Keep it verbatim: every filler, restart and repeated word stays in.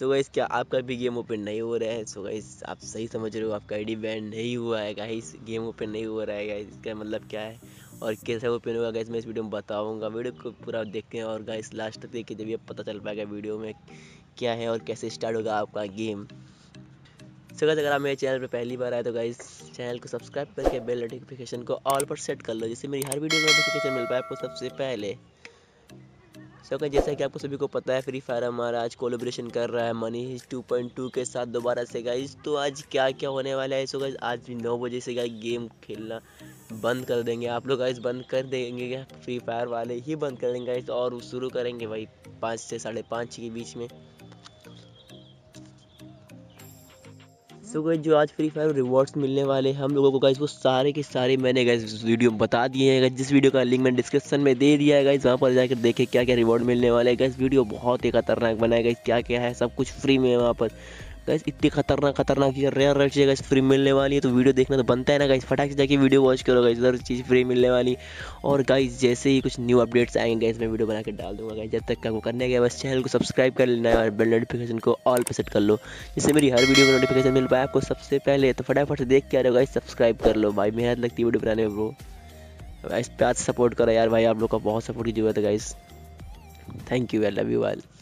So guys क्या आपका भी गेम ओपन नहीं हो रहा है? सो गाइस आप सही समझ रहे हो, आपका आईडी बैन नहीं हुआ है गाइस, गेम ओपन नहीं हो रहा है गाइस। इसका मतलब क्या है और कैसे ओपन होगा गाइस, मैं इस वीडियो में बताऊंगा। वीडियो को पूरा देखें और गाइस लास्ट तक देखिए, जब ये पता चल पाएगा वीडियो में क्या है और कैसे स्टार्ट होगा आपका गेम। सो गाइस अगर आप मेरे चैनल पे पहली बार आए तो गाइस चैनल को सब्सक्राइब करके बेल नोटिफिकेशन को ऑल पर सेट कर लो, जिससे मेरी हर वीडियो का नोटिफिकेशन मिल पाए आपको सबसे पहले। सो गाइस जैसा कि आपको सभी को पता है, फ्री फायर हमारा आज कोलैबोरेशन कर रहा है Money Heist two point two के साथ दोबारा से गाइस। तो आज क्या क्या होने वाला है? सो गाइस आज भी नौ बजे से गाइस गेम खेलना बंद कर देंगे आप लोग गाइस, बंद कर देंगे क्या? फ्री फायर वाले ही बंद कर देंगे गाइस, और शुरू करेंगे भाई पाँच से साढ़े पाँच के बीच में। सो गाइस जो आज फ्री फायर रिवॉर्ड्स मिलने वाले हम लोगों को गाइस, वो सारे के सारे मैंने गाइस वीडियो में बता दिए हैं गाइस। जिस वीडियो का लिंक मैंने डिस्क्रिप्शन में दे दिया है गाइस, वहाँ पर जाकर देखें क्या क्या रिवॉर्ड मिलने वाले हैं गाइस। वीडियो बहुत ही खतरनाक बनाया गाइस, क्या क्या है सब कुछ फ्री में है वहाँ पर गाइस। इतनी खतरनाक खतरनाक चीज़ रेयर रेयर चीज़ गाइस फ्री मिलने वाली है, तो वीडियो देखना तो बनता है ना गाइस। फटाक से जाके वीडियो वॉच करो गाइस, हर चीज़ फ्री मिलने वाली। और गाइस जैसे ही कुछ न्यू अपडेट्स आएंगे गाइस, मैं वीडियो बना के डाल दूंगा गाइस। जब तक आपको करने गया बस चैनल को सब्सक्राइब कर लेना है और बेल नोटिफिकेशन को ऑल पे सेट कर लो, जिससे मेरी हर वीडियो का नोटिफिकेशन मिल पाए आपको सबसे पहले। तो फटाफट से देख के आ रहे हो गाइस, सब्सक्राइब कर लो भाई, मेहनत लगती है वीडियो बनाने में ब्रो। गाइस प्यार से सपोर्ट करो यार भाई, आप लोग का बहुत सपोर्ट की जरूरत है guys. Thank you, I love you all.